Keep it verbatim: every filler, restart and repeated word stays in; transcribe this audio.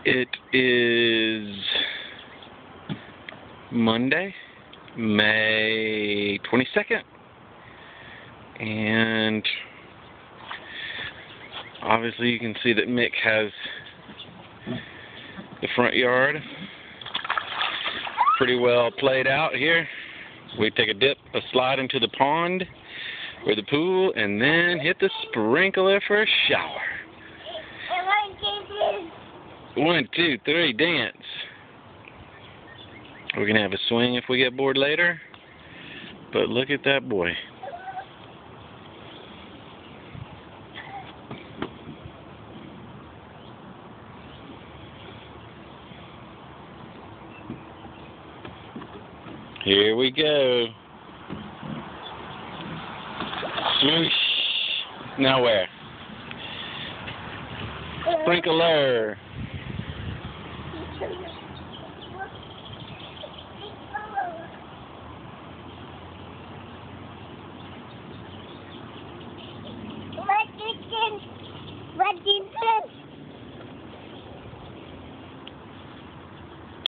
It is Monday, May twenty-second, and obviously you can see that Mick has the front yard pretty well played out here. We take a dip, a slide into the pond or the pool, and then hit the sprinkler for a shower. One, two, three, dance. We're going to have a swing if we get bored later. But look at that boy. Here we go. Swoosh. Now where? Sprinkler. What did you, what did you